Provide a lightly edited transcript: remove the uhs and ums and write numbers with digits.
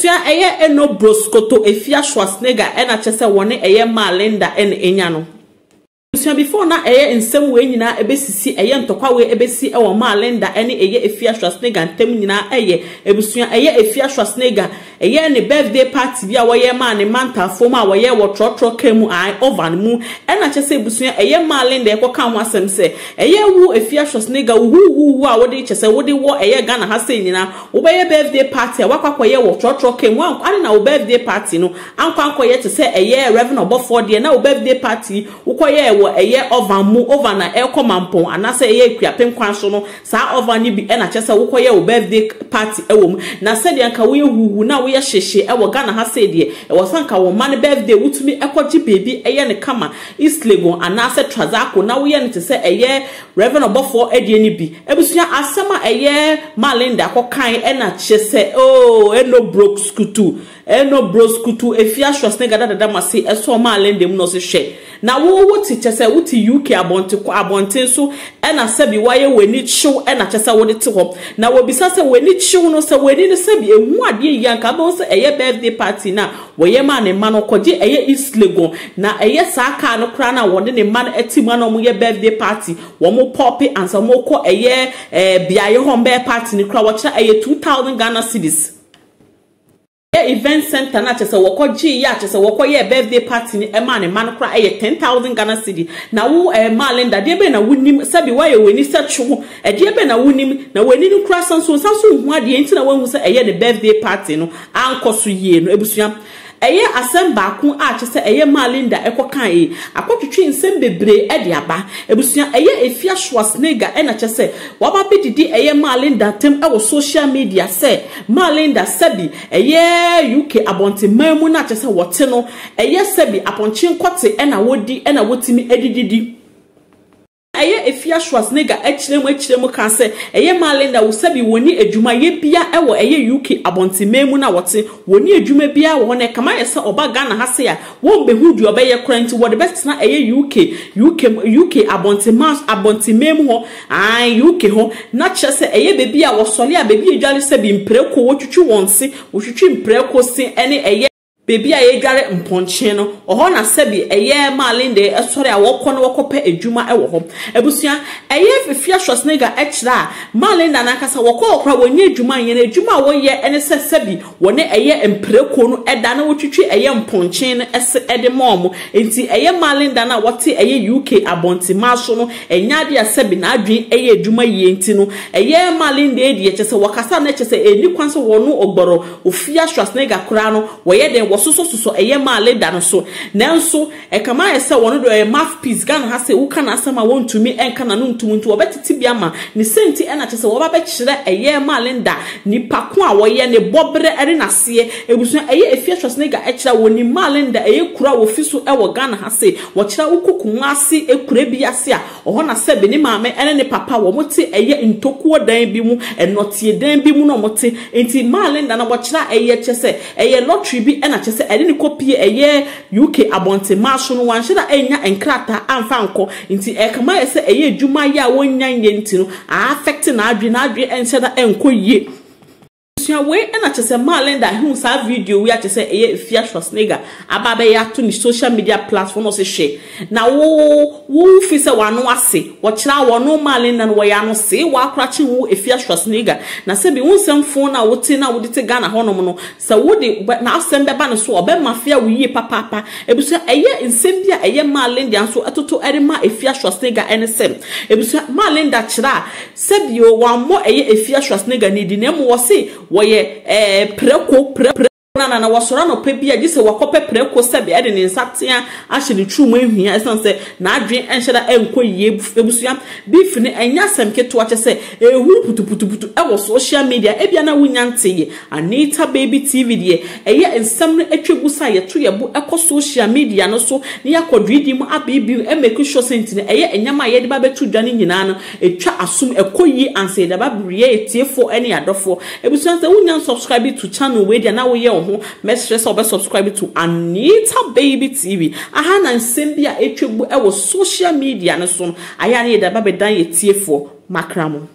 Ebusia eye eno broskoto efia Schwarzenegger ena chese wone eye Malinda en enyano. Before na eye nsem we nyina ebesisi eye ntokwa we ebesi ewo Malinda ene eye efia Schwarzenegger ntem nyina eye ebusua eye efia Schwarzenegger eye ne birthday party bia wo ye ma ne manta fom a wo ye wo trotro kemu ai ovan mu ena chese ebusua eye Malinda ekoka ho asem se eye wu efia Schwarzenegger wu a wo de chese wo de wo eye Ghana ha se nyina wo be ye birthday party a wakwa ye wo trotro kemu an na wo birthday party no ankwa ye chese eye Reverend Obofo de na wo birthday party wo ye wo eye ovan mu ovan na ekomampon anase eye kuapem kwan so no sa ovan ni bi ena chese wo ye wo birthday party ewom na se de anka wo ye huhu na wo ye hyehye ewo Ghana ha se de e wo sanka wo man birthday wutumi ekoji baby eye ne kama East Legon anase Trazako na wo ye ne tese eye Reverend Obofo edie ni bi ebusua asema eye Malinda kokan ena chese eno broke skutu efia Schwarzenegger dada mase eso Malinda mu no se hwe na wo ti chese wuti UK abonten so ena sabi waye weni chiw ena chese wo de te ho na wo bisa se weni chiw no se weni ne sabi ehu ade yanka ba se eye birthday party na wo ye ma ne ma no koje eye East Legon na eye saka no kra na wo de ne ma ati ma no mo ye birthday party wo mo pop ansa mo ko eye biaye hombe party ni kra wo kira eye 2000 Ghana cedis event center na chese wokoji ya chese wokoye birthday party ni ema ne man kra 10,000 Ghana cedi na wo Malinda de be na wunim sabi waye weni sechu de be na wunim na weni no kra sanso hu ade enti na wahu se eye the birthday party no ankoso yie no ebusua eye asem baako a chese eye Malinda ekokan e akotwetwe nsem bebre e de aba ebusua eye efia Schwarzenegger ena chese waba bididi eye Malinda tem e wo social media se Malinda sabi eye UK abonte mamu na chese wote no eye sabi aponche nkote ena wodi ena wotimi edididi eye efia Schwarzenegger echiremu kan se eye Malinda wo sabi woni adwuma ye bia ewo eye UK abonte memu na wote woni adwuma bia wo ne kama yesa oba Ghana ha se ya wo behu du obeye kurant wo de best na eye UK abonte memu ho UK ho na chese eye bebi a wo sole a bebi edwale sabi mpreko wo twetwe wonse wo twetwe mpreko se ene eye baby aye dware mponche no oho na sabi eye Malinda esore a wokọ no wokope adwuma ewo ho ebusua eye efia Schwarzenegger echira Malinda na kasa wokọ okra wonye adwuma yen adwuma wo ye ene sabi wone eye mpreko no eda na wotwetwe eye mponche no ede mom enti eye Malinda na wote eye UK abonti maso no enyade asabi na adwen eye adwuma ye enti no eye Malinda edi echese wakasa na echese eni kwanso wono ogboro ofia Schwarzenegger kura no wo ye den so eye Malinda no so nanso e kama ese wono do e mouthpiece Ghana ha se wuka na asama wontumi enka na no ntumuntu wobetiti bia ma ni senti ena chese wo ba be kire eye Malinda ni pako a wo ye ne bobre ere na se ebusu eye efia Schwarzenegger e kira woni Malinda eye kura wo fiso e wo Ghana ha se wo kira wukoku ase ekura bi ase a oho na se be ni maame ene ne papa wo mote eye ntokuo dan bi mu enotie dan bi mu no mote enti Malinda na wo kira eye chese eye lottery bi ena chese ede ni kopie eye UK abonte maso no wanhira enya enkrata amfa nko nti e kama ese eye adwuma ya wonya nyenti no affect na adwe enhira enko yie we ena chese Malinda hu sa video we chese eye efia Schwarzenegger ababe ya to ni social media platform no se hwe na wo fi se wano ase wo kira wono Malinda no ya no se wa akrache wo efia Schwarzenegger na se bi wonsem fon na wote na wodite Ghana honom no se wode na asem beba no so obe mafia wo yie papa ebuso eye nsem bia eye Malinda so atoto erema efia Schwarzenegger enesem ebuso Malinda kira se bi o wa mo eye efia Schwarzenegger ni di nemu wo se woye preko na wasora no pe bia gise wakope preko sabe ede ne nsatea ahye ne twuma ehia esanse na adwen enhyeda enko yie ebusua beef ne enya semketo ache se ehu putuputu ewo social media ebia na wunya nteye Anita Baby TV die eye ensam no atwegusa ye to ye bu eko social media no so ne yakodwidi mu abibi emeki sure sentine eye enyama ye de ba betu dwane nyina no etwa asum eko yi anse da ba briye etiefo ene adofo ebusua se wunya subscribe to channel we dia na wo ye make sure you subscribe to Anita Baby TV. Aha na nsembia etwebu e wo social media no so. Aya na ye da ba bedan ye tiefo makramo.